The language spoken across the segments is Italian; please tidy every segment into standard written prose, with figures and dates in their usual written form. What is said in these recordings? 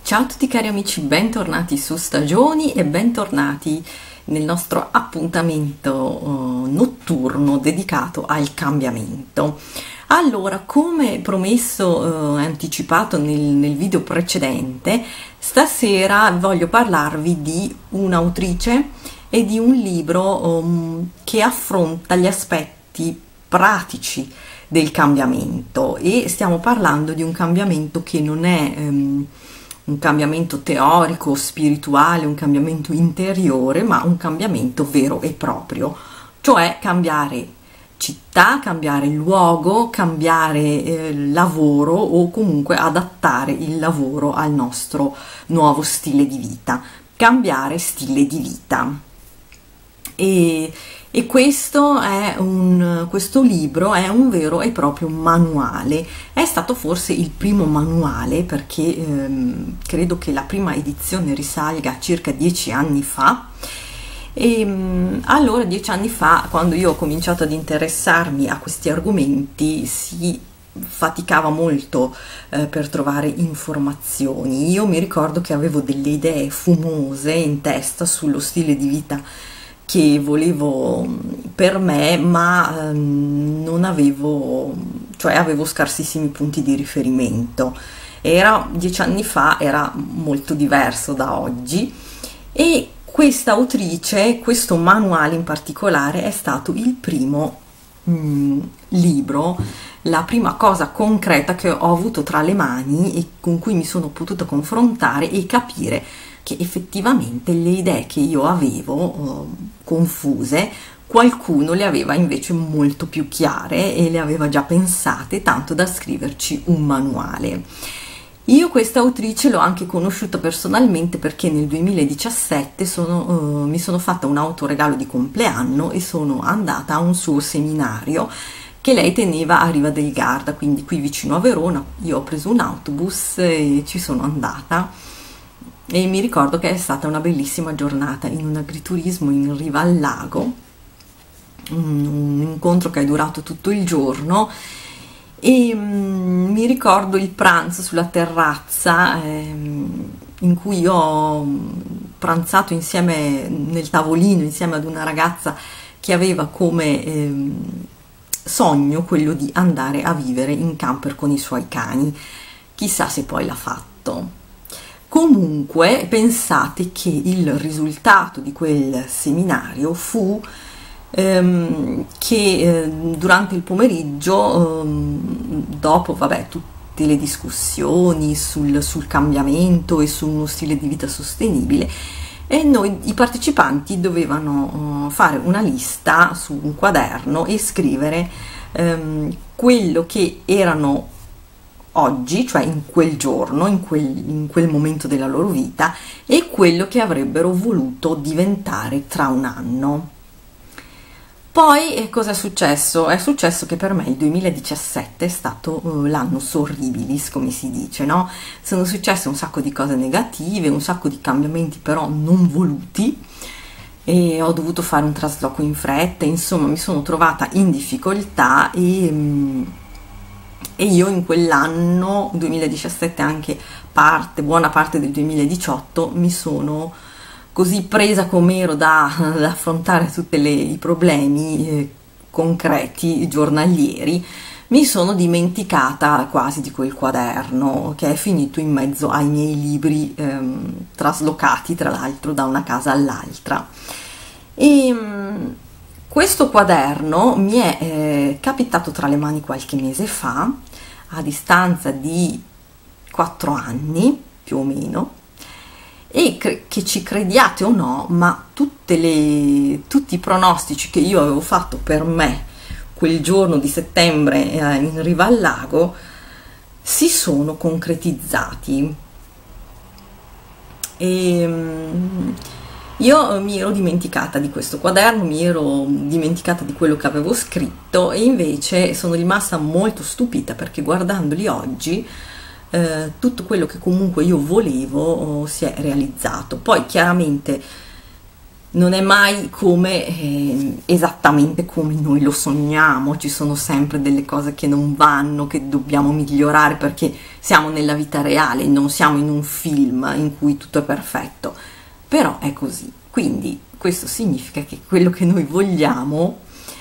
Ciao a tutti cari amici, bentornati su Stagioni e bentornati nel nostro appuntamento notturno dedicato al cambiamento. Allora, come promesso e anticipato nel video precedente, stasera voglio parlarvi di un'autrice e di un libro che affronta gli aspetti pratici del cambiamento, e stiamo parlando di un cambiamento che non è un cambiamento teorico, spirituale, un cambiamento interiore, ma un cambiamento vero e proprio, cioè cambiare città, cambiare luogo, cambiare lavoro, o comunque adattare il lavoro al nostro nuovo stile di vita, cambiare stile di vita. E questo libro è un vero e proprio manuale. È stato forse il primo manuale, perché credo che la prima edizione risalga a circa 10 anni fa. Allora 10 anni fa, quando io ho cominciato ad interessarmi a questi argomenti, si faticava molto per trovare informazioni. Io mi ricordo che avevo delle idee fumose in testa sullo stile di vita che volevo per me, ma non avevo, cioè avevo scarsissimi punti di riferimento. 10 anni fa era molto diverso da oggi, e questa autrice, questo manuale in particolare, è stato il primo libro, la prima cosa concreta che ho avuto tra le mani e con cui mi sono potuta confrontare e capire che effettivamente le idee che io avevo confuse, qualcuno le aveva invece molto più chiare e le aveva già pensate, tanto da scriverci un manuale. Io questa autrice l'ho anche conosciuta personalmente, perché nel 2017 mi sono fatta un autoregalo di compleanno e sono andata a un suo seminario che lei teneva a Riva del Garda, quindi qui vicino a Verona. Io ho preso un autobus e ci sono andata, e mi ricordo che è stata una bellissima giornata in un agriturismo in riva al lago, un incontro che è durato tutto il giorno. E mi ricordo il pranzo sulla terrazza in cui ho pranzato insieme nel tavolino insieme ad una ragazza che aveva come sogno quello di andare a vivere in camper con i suoi cani. Chissà se poi l'ha fatto. Comunque pensate che il risultato di quel seminario fu che durante il pomeriggio, dopo tutte le discussioni sul cambiamento e su uno stile di vita sostenibile, e noi i partecipanti dovevano fare una lista su un quaderno e scrivere quello che erano oggi, cioè in quel giorno, in quel momento della loro vita, e quello che avrebbero voluto diventare tra un anno. Poi cosa è successo? È successo che per me il 2017 è stato l'anno sorribilis, come si dice, no? Sono successe un sacco di cose negative, un sacco di cambiamenti però non voluti, e ho dovuto fare un trasloco in fretta, insomma mi sono trovata in difficoltà, e io in quell'anno 2017, anche buona parte del 2018, mi sono così presa com'ero da affrontare tutti i problemi concreti giornalieri, mi sono dimenticata quasi di quel quaderno, che è finito in mezzo ai miei libri traslocati tra l'altro da una casa all'altra. E questo quaderno mi è capitato tra le mani qualche mese fa, a distanza di 4 anni più o meno, e che ci crediate o no, ma tutti i pronostici che io avevo fatto per me quel giorno di settembre in riva al lago si sono concretizzati. Io mi ero dimenticata di questo quaderno, mi ero dimenticata di quello che avevo scritto, e invece sono rimasta molto stupita, perché guardandoli oggi tutto quello che comunque io volevo si è realizzato. Poi chiaramente non è mai come esattamente come noi lo sogniamo, ci sono sempre delle cose che non vanno, che dobbiamo migliorare perché siamo nella vita reale, non siamo in un film in cui tutto è perfetto, però è così. Quindi questo significa che quello che noi vogliamo,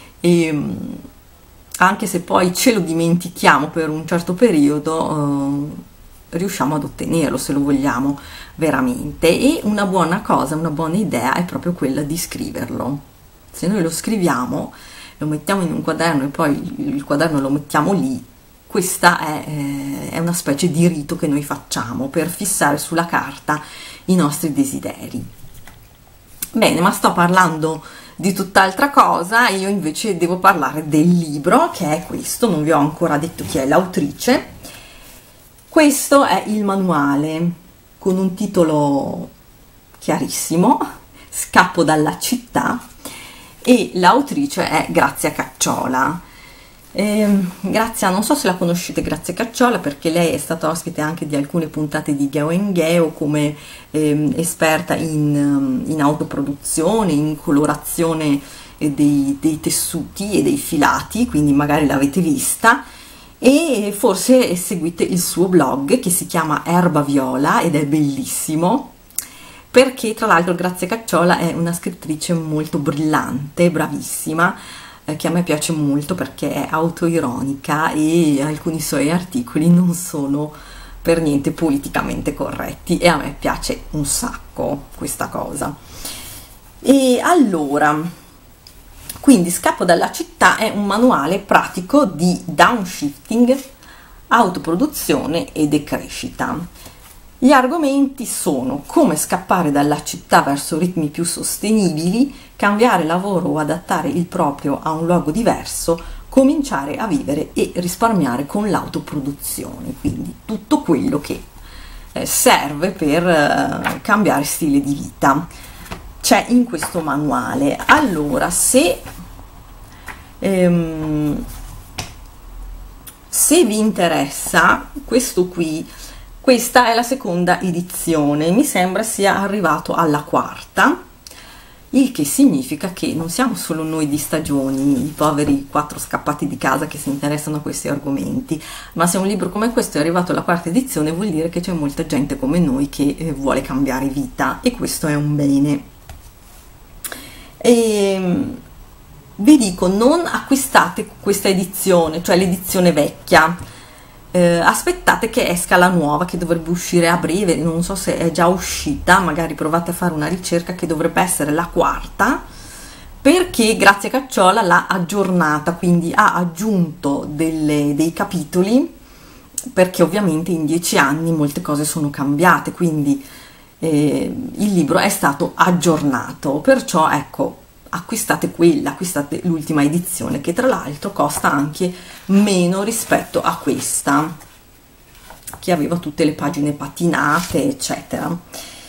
anche se poi ce lo dimentichiamo per un certo periodo, riusciamo ad ottenerlo se lo vogliamo veramente. E una buona cosa, una buona idea è proprio quella di scriverlo. Se noi lo scriviamo, lo mettiamo in un quaderno e poi il quaderno lo mettiamo lì, questa è una specie di rito che noi facciamo per fissare sulla carta i nostri desideri. Bene, ma sto parlando di tutt'altra cosa, io invece devo parlare del libro, che è questo, non vi ho ancora detto chi è l'autrice. Questo è il manuale con un titolo chiarissimo, Scappo dalla città, e l'autrice è Grazia Cacciola. Grazia, non so se la conoscete, Grazia Cacciola, perché lei è stata ospite anche di alcune puntate di Geo Geo come esperta in autoproduzione, in colorazione dei tessuti e dei filati, quindi magari l'avete vista, e forse seguite il suo blog che si chiama Erba Viola ed è bellissimo, perché tra l'altro Grazia Cacciola è una scrittrice molto brillante, bravissima, che a me piace molto perché è autoironica e alcuni suoi articoli non sono per niente politicamente corretti e a me piace un sacco questa cosa. E allora, quindi Scappo dalla città è un manuale pratico di downshifting, autoproduzione e decrescita. Gli argomenti sono come scappare dalla città verso ritmi più sostenibili, cambiare lavoro o adattare il proprio a un luogo diverso, cominciare a vivere e risparmiare con l'autoproduzione, quindi tutto quello che serve per cambiare stile di vita c'è in questo manuale. Allora, se vi interessa, questo qui, questa è la seconda edizione, mi sembra sia arrivato alla quarta, il che significa che non siamo solo noi di Stagioni, i poveri 4 scappati di casa che si interessano a questi argomenti, ma se un libro come questo è arrivato alla quarta edizione vuol dire che c'è molta gente come noi che vuole cambiare vita, e questo è un bene. Vi dico, non acquistate questa edizione, cioè l'edizione vecchia, aspettate che esca la nuova, che dovrebbe uscire a breve, non so se è già uscita, magari provate a fare una ricerca, che dovrebbe essere la quarta, perché Grazia Cacciola l'ha aggiornata, quindi ha aggiunto dei capitoli, perché ovviamente in 10 anni molte cose sono cambiate, quindi il libro è stato aggiornato, perciò ecco, acquistate quella, acquistate l'ultima edizione, che tra l'altro costa anche meno rispetto a questa, che aveva tutte le pagine patinate eccetera.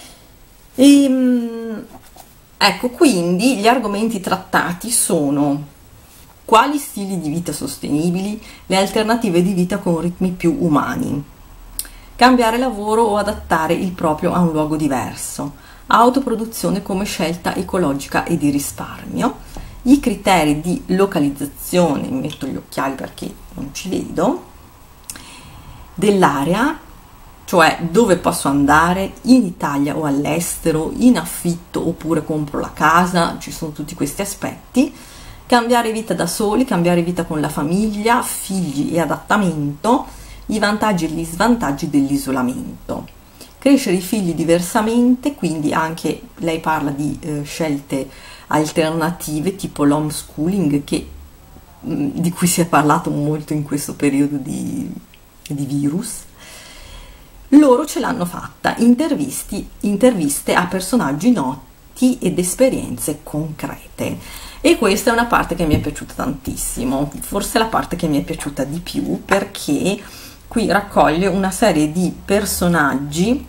Ecco, quindi gli argomenti trattati sono: quali stili di vita sostenibili, le alternative di vita con ritmi più umani, cambiare lavoro o adattare il proprio a un luogo diverso, autoproduzione come scelta ecologica e di risparmio, i criteri di localizzazione, mi metto gli occhiali perché non ci vedo, dell'area, cioè dove posso andare, in Italia o all'estero, in affitto oppure compro la casa, ci sono tutti questi aspetti, cambiare vita da soli, cambiare vita con la famiglia, figli e adattamento, i vantaggi e gli svantaggi dell'isolamento. Crescere i figli diversamente, quindi anche lei parla di scelte alternative tipo l'homeschooling, di cui si è parlato molto in questo periodo di virus. Loro ce l'hanno fatta, interviste a personaggi noti ed esperienze concrete, e questa è una parte che mi è piaciuta tantissimo, forse la parte che mi è piaciuta di più, perché qui raccoglie una serie di personaggi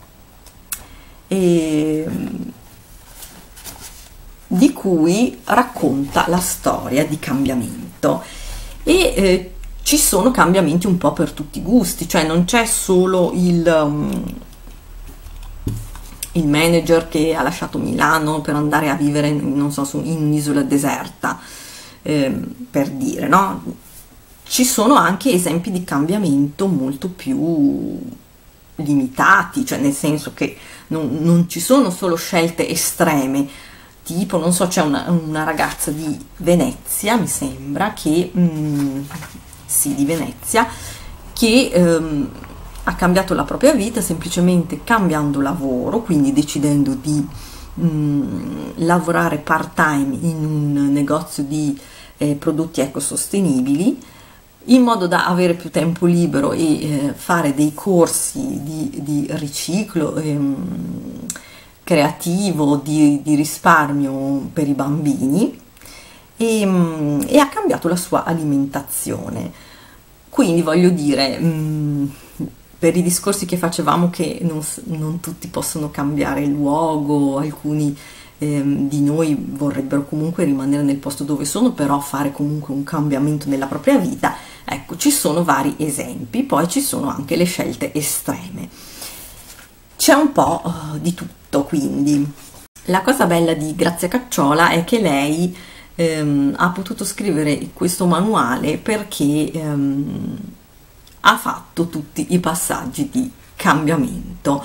di cui racconta la storia di cambiamento, e ci sono cambiamenti un po' per tutti i gusti, cioè non c'è solo il manager che ha lasciato Milano per andare a vivere, non so, in un'isola deserta, per dire, no? Ci sono anche esempi di cambiamento molto più limitati, cioè nel senso che non ci sono solo scelte estreme, tipo, non so, c'è una ragazza di Venezia, mi sembra, che, sì, di Venezia, che ha cambiato la propria vita semplicemente cambiando lavoro, quindi decidendo di lavorare part-time in un negozio di prodotti ecosostenibili, in modo da avere più tempo libero e fare dei corsi di riciclo creativo, di risparmio per i bambini, e ha cambiato la sua alimentazione. Quindi voglio dire, per i discorsi che facevamo che non tutti possono cambiare luogo, alcuni di noi vorrebbero comunque rimanere nel posto dove sono, però fare comunque un cambiamento nella propria vita. Ecco, ci sono vari esempi, poi ci sono anche le scelte estreme. C'è un po' di tutto, quindi. La cosa bella di Grazia Cacciola è che lei ha potuto scrivere questo manuale perché ha fatto tutti i passaggi di cambiamento.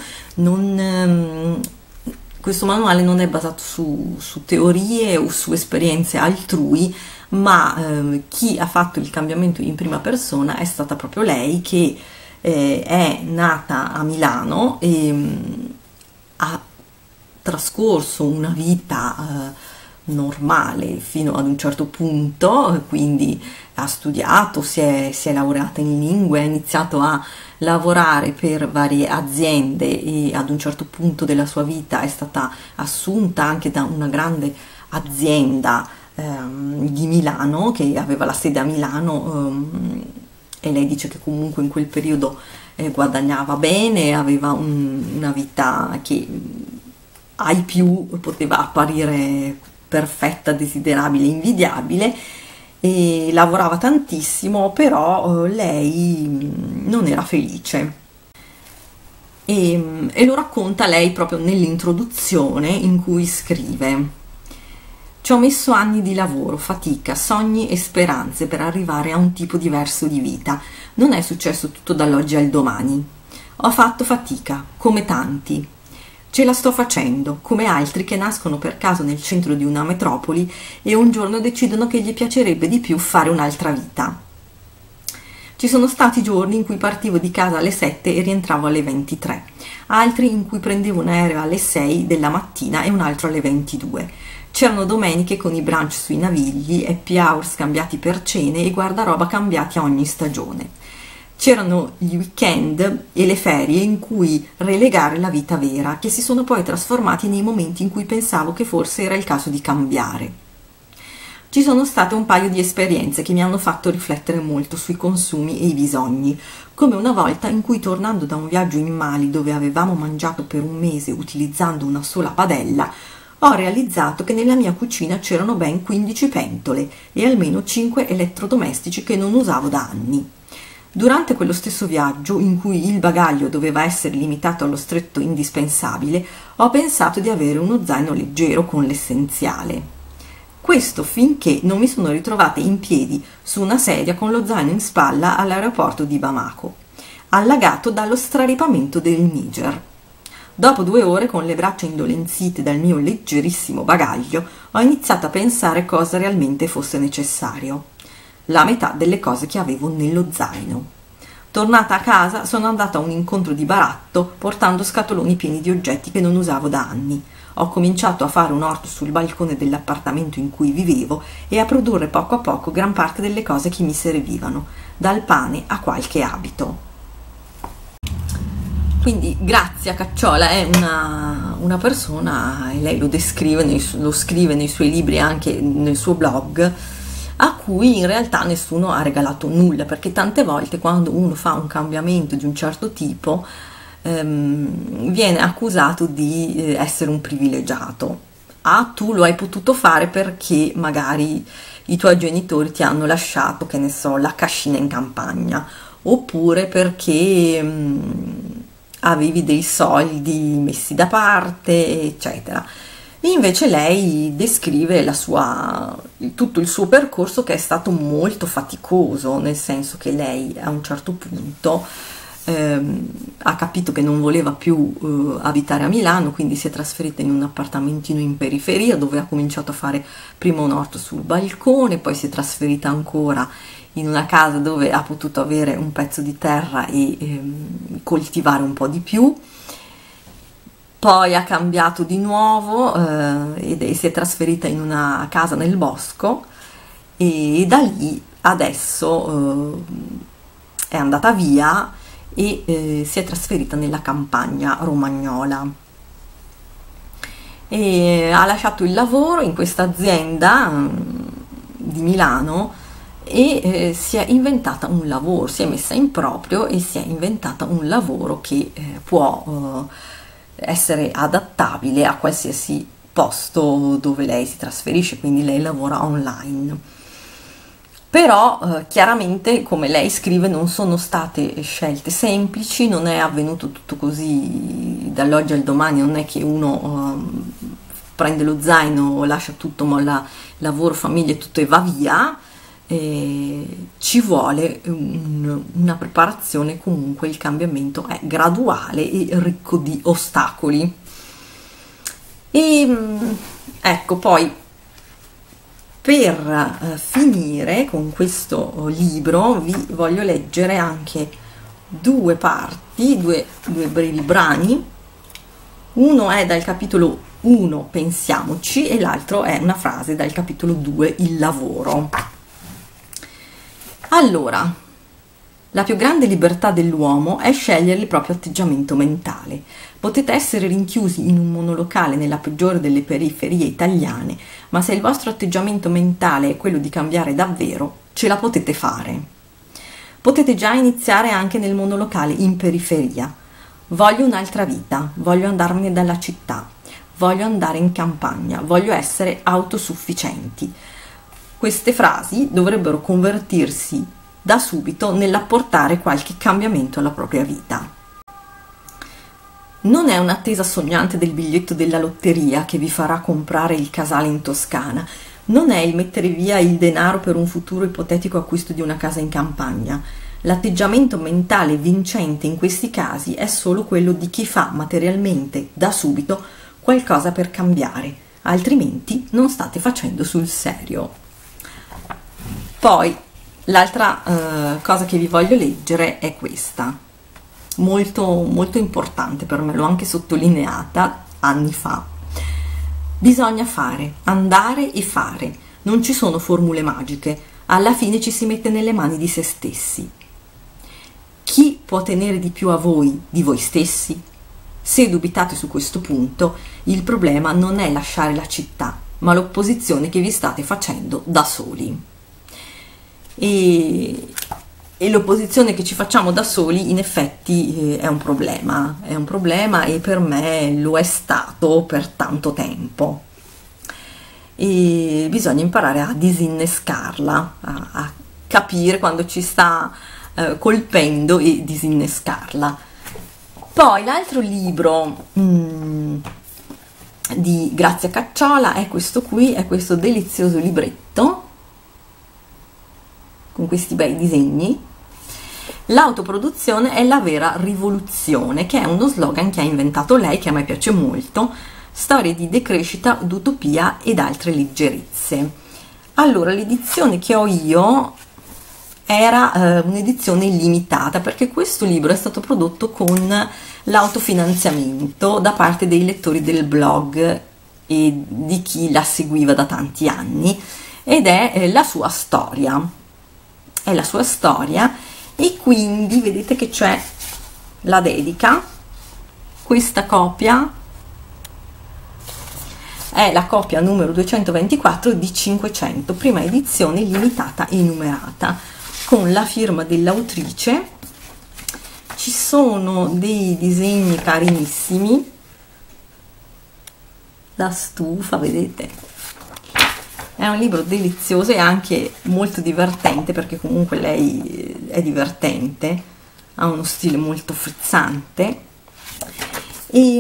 Questo manuale non è basato su teorie o su esperienze altrui, ma chi ha fatto il cambiamento in prima persona è stata proprio lei, che è nata a Milano e ha trascorso una vita normale fino ad un certo punto, quindi ha studiato, si è laureata in lingue, ha iniziato a lavorare per varie aziende e ad un certo punto della sua vita è stata assunta anche da una grande azienda di Milano, che aveva la sede a Milano, e lei dice che comunque in quel periodo guadagnava bene, aveva una vita che ai più poteva apparire perfetta, desiderabile, invidiabile, e lavorava tantissimo, però lei non era felice, e lo racconta lei proprio nell'introduzione, in cui scrive: ci ho messo anni di lavoro, fatica, sogni e speranze per arrivare a un tipo diverso di vita. Non è successo tutto dall'oggi al domani. Ho fatto fatica, come tanti. Ce la sto facendo, come altri che nascono per caso nel centro di una metropoli e un giorno decidono che gli piacerebbe di più fare un'altra vita. Ci sono stati giorni in cui partivo di casa alle 7 e rientravo alle 23, altri in cui prendevo un aereo alle 6 della mattina e un altro alle 22. C'erano domeniche con i brunch sui Navigli, happy hour scambiati per cene e guardaroba cambiati a ogni stagione. C'erano gli weekend e le ferie in cui relegare la vita vera, che si sono poi trasformati nei momenti in cui pensavo che forse era il caso di cambiare. Ci sono state un paio di esperienze che mi hanno fatto riflettere molto sui consumi e i bisogni, come una volta in cui, tornando da un viaggio in Mali dove avevamo mangiato per un mese utilizzando una sola padella, ho realizzato che nella mia cucina c'erano ben 15 pentole e almeno 5 elettrodomestici che non usavo da anni. Durante quello stesso viaggio, in cui il bagaglio doveva essere limitato allo stretto indispensabile, ho pensato di avere uno zaino leggero con l'essenziale. Questo finché non mi sono ritrovata in piedi su una sedia con lo zaino in spalla all'aeroporto di Bamako, allagato dallo straripamento del Niger. Dopo 2 ore, con le braccia indolenzite dal mio leggerissimo bagaglio, ho iniziato a pensare cosa realmente fosse necessario. La metà delle cose che avevo nello zaino. Tornata a casa, sono andata a un incontro di baratto portando scatoloni pieni di oggetti che non usavo da anni. Ho cominciato a fare un orto sul balcone dell'appartamento in cui vivevo e a produrre poco a poco gran parte delle cose che mi servivano, dal pane a qualche abito. Quindi Grazia Cacciola è una persona, e lei lo descrive, lo scrive nei suoi libri e anche nel suo blog, a cui in realtà nessuno ha regalato nulla, perché tante volte quando uno fa un cambiamento di un certo tipo viene accusato di essere un privilegiato. Tu lo hai potuto fare perché magari i tuoi genitori ti hanno lasciato, che ne so, la cascina in campagna, oppure perché avevi dei soldi messi da parte, eccetera. Invece lei descrive tutto il suo percorso, che è stato molto faticoso, nel senso che lei a un certo punto ha capito che non voleva più abitare a Milano, quindi si è trasferita in un appartamentino in periferia, dove ha cominciato a fare prima un orto sul balcone, poi si è trasferita ancora in una casa dove ha potuto avere un pezzo di terra e coltivare un po' di più. Poi ha cambiato di nuovo e si è trasferita in una casa nel bosco, e da lì adesso è andata via e si è trasferita nella campagna romagnola, e ha lasciato il lavoro in questa azienda di Milano e si è inventata un lavoro, si è messa in proprio e si è inventata un lavoro che può essere adattabile a qualsiasi posto dove lei si trasferisce, quindi lei lavora online. Però chiaramente, come lei scrive, non sono state scelte semplici, non è avvenuto tutto così dall'oggi al domani, non è che uno prende lo zaino, lascia tutto, molla lavoro, famiglia e tutto e va via. Ci vuole una preparazione, comunque il cambiamento è graduale e ricco di ostacoli. E ecco, poi per finire con questo libro vi voglio leggere anche due parti, due brevi brani. Uno è dal capitolo 1, Pensiamoci, e l'altro è una frase dal capitolo 2, Il lavoro. Allora, la più grande libertà dell'uomo è scegliere il proprio atteggiamento mentale. Potete essere rinchiusi in un monolocale nella peggiore delle periferie italiane, ma se il vostro atteggiamento mentale è quello di cambiare davvero, ce la potete fare. Potete già iniziare anche nel monolocale in periferia. Voglio un'altra vita, voglio andarmene dalla città, voglio andare in campagna, voglio essere autosufficienti. Queste frasi dovrebbero convertirsi da subito nell'apportare qualche cambiamento alla propria vita. Non è un'attesa sognante del biglietto della lotteria che vi farà comprare il casale in Toscana, non è il mettere via il denaro per un futuro ipotetico acquisto di una casa in campagna. L'atteggiamento mentale vincente in questi casi è solo quello di chi fa materialmente, da subito, qualcosa per cambiare, altrimenti non state facendo sul serio. Poi l'altra cosa che vi voglio leggere è questa, molto molto importante per me, l'ho anche sottolineata anni fa. Bisogna fare, andare e fare, non ci sono formule magiche, alla fine ci si mette nelle mani di se stessi. Chi può tenere di più a voi di voi stessi? Se dubitate su questo punto, il problema non è lasciare la città, ma l'opposizione che vi state facendo da soli. E l'opposizione che ci facciamo da soli in effetti è un problema e per me lo è stato per tanto tempo, e bisogna imparare a disinnescarla, a capire quando ci sta colpendo e disinnescarla. Poi l'altro libro di Grazia Cacciola è questo qui, è questo delizioso libretto con questi bei disegni. L'autoproduzione è la vera rivoluzione, che è uno slogan che ha inventato lei, che a me piace molto. Storie di decrescita, d'utopia ed altre leggerezze. Allora, l'edizione che ho io era un'edizione limitata, perché questo libro è stato prodotto con l'autofinanziamento da parte dei lettori del blog e di chi la seguiva da tanti anni, ed è la sua storia. È la sua storia, e quindi vedete che c'è la dedica. Questa copia è la copia numero 224 di 500, prima edizione limitata e numerata, con la firma dell'autrice. Ci sono dei disegni carinissimi, la stufa, vedete? È un libro delizioso e anche molto divertente, perché comunque lei è divertente, ha uno stile molto frizzante. E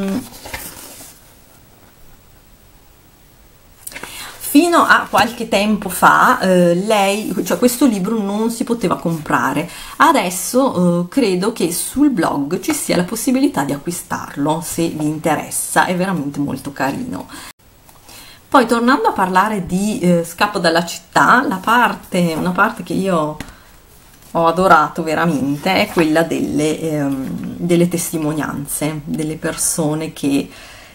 fino a qualche tempo fa cioè questo libro non si poteva comprare. Adesso credo che sul blog ci sia la possibilità di acquistarlo, se vi interessa, è veramente molto carino. Poi tornando a parlare di Scappo dalla città, una parte che io ho adorato veramente è quella delle testimonianze, delle persone che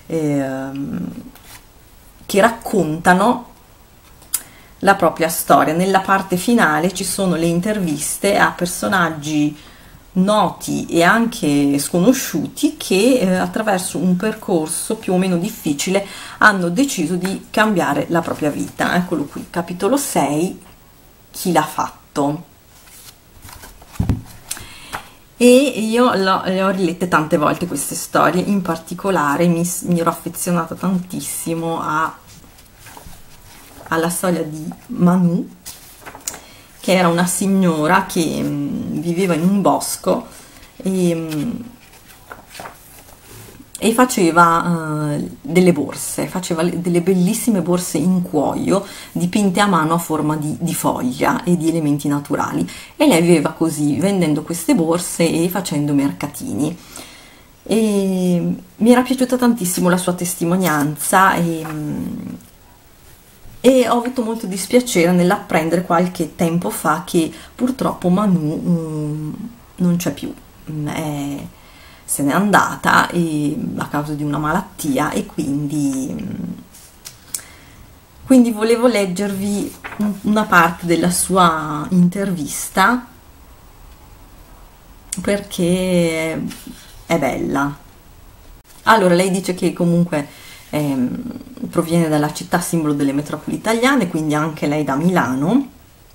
raccontano la propria storia. Nella parte finale ci sono le interviste a personaggi noti e anche sconosciuti che attraverso un percorso più o meno difficile hanno deciso di cambiare la propria vita. Eccolo qui, capitolo 6, chi l'ha fatto. E io le ho rilette tante volte queste storie, in particolare mi ero affezionata tantissimo alla storia di Manu, che era una signora che viveva in un bosco e faceva delle borse, faceva delle bellissime borse in cuoio dipinte a mano a forma di foglia e di elementi naturali, e lei viveva così, vendendo queste borse e facendo mercatini. E mi era piaciuta tantissimo la sua testimonianza e ho avuto molto dispiacere nell'apprendere qualche tempo fa che purtroppo Manu non c'è più, se n'è andata a causa di una malattia, e quindi volevo leggervi una parte della sua intervista perché è bella. Allora, lei dice che comunque proviene dalla città simbolo delle metropoli italiane, quindi anche lei da Milano,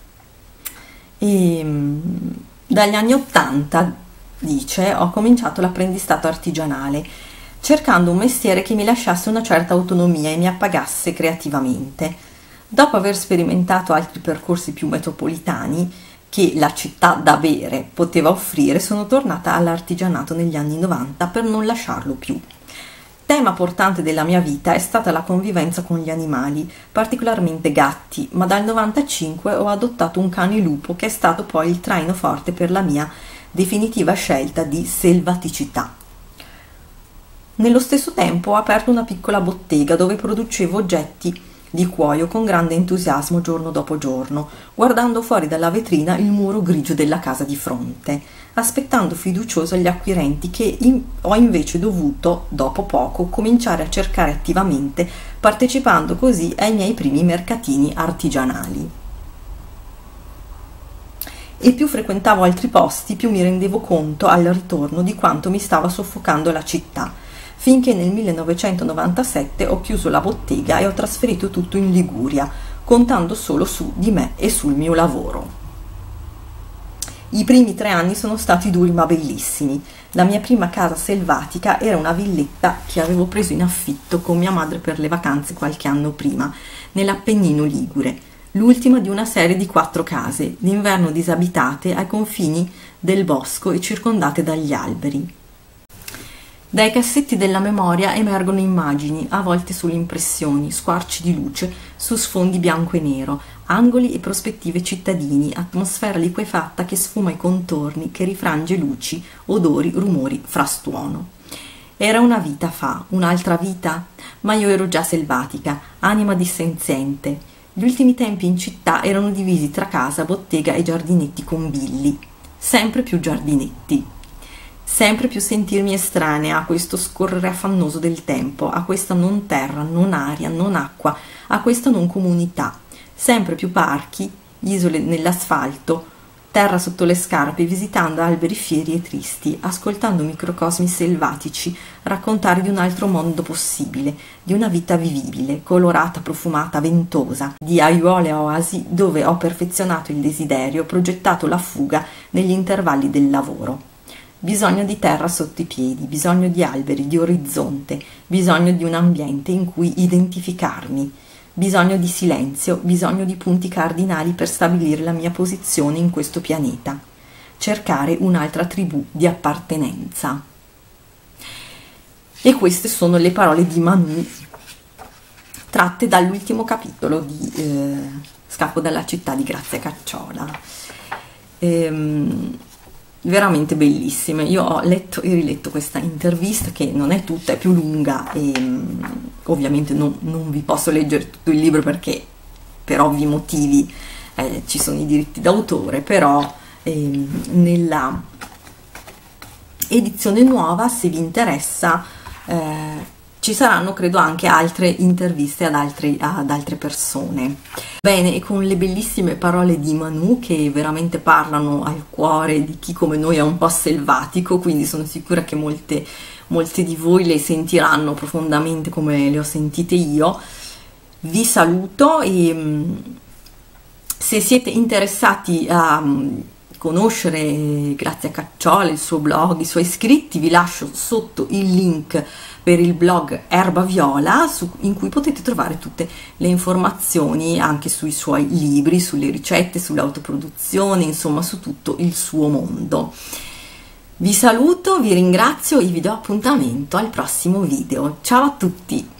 e dagli anni 80, dice, ho cominciato l'apprendistato artigianale cercando un mestiere che mi lasciasse una certa autonomia e mi appagasse creativamente. Dopo aver sperimentato altri percorsi più metropolitani che la città da bere poteva offrire, sono tornata all'artigianato negli anni 90 per non lasciarlo più. Tema portante della mia vita è stata la convivenza con gli animali, particolarmente gatti, ma dal 95 ho adottato un cane lupo che è stato poi il traino forte per la mia definitiva scelta di selvaticità. Nello stesso tempo ho aperto una piccola bottega dove producevo oggetti di cuoio con grande entusiasmo giorno dopo giorno, guardando fuori dalla vetrina il muro grigio della casa di fronte, aspettando fiducioso gli acquirenti che ho invece dovuto, dopo poco, cominciare a cercare attivamente, partecipando così ai miei primi mercatini artigianali. E più frequentavo altri posti, più mi rendevo conto al ritorno di quanto mi stava soffocando la città, finché nel 1997 ho chiuso la bottega e ho trasferito tutto in Liguria, contando solo su di me e sul mio lavoro. I primi 3 anni sono stati duri ma bellissimi. La mia prima casa selvatica era una villetta che avevo preso in affitto con mia madre per le vacanze qualche anno prima, nell'Appennino ligure, l'ultima di una serie di 4 case, d'inverno disabitate ai confini del bosco e circondate dagli alberi. Dai cassetti della memoria emergono immagini, a volte solo impressioni, squarci di luce su sfondi bianco e nero, angoli e prospettive cittadini, atmosfera liquefatta che sfuma i contorni, che rifrange luci, odori, rumori, frastuono. Era una vita fa, un'altra vita? Ma io ero già selvatica, anima dissenziente. Gli ultimi tempi in città erano divisi tra casa, bottega e giardinetti con billi. Sempre più giardinetti. Sempre più sentirmi estranea a questo scorrere affannoso del tempo, a questa non terra, non aria, non acqua, a questa non comunità. Sempre più parchi, isole nell'asfalto, terra sotto le scarpe, visitando alberi fieri e tristi, ascoltando microcosmi selvatici, raccontare di un altro mondo possibile, di una vita vivibile, colorata, profumata, ventosa, di aiuole oasi dove ho perfezionato il desiderio, progettato la fuga negli intervalli del lavoro. Bisogno di terra sotto i piedi, bisogno di alberi, di orizzonte, bisogno di un ambiente in cui identificarmi, bisogno di silenzio, bisogno di punti cardinali per stabilire la mia posizione in questo pianeta, cercare un'altra tribù di appartenenza. E queste sono le parole di Manu tratte dall'ultimo capitolo di Scappo dalla città di Grazia Cacciola. Veramente bellissime. Io ho letto e riletto questa intervista, che non è tutta, è più lunga, e ovviamente non vi posso leggere tutto il libro perché per ovvi motivi ci sono i diritti d'autore, però nella edizione nuova, se vi interessa, ci saranno credo anche altre interviste ad altre persone. Bene, e con le bellissime parole di Manu, che veramente parlano al cuore di chi come noi è un po' selvatico, quindi sono sicura che molte di voi le sentiranno profondamente come le ho sentite io. Vi saluto e se siete interessati a conoscere Grazia Cacciola, il suo blog, i suoi scritti, vi lascio sotto il link per il blog Erba Viola, in cui potete trovare tutte le informazioni anche sui suoi libri, sulle ricette, sull'autoproduzione, insomma su tutto il suo mondo. Vi saluto, vi ringrazio e vi do appuntamento al prossimo video. Ciao a tutti!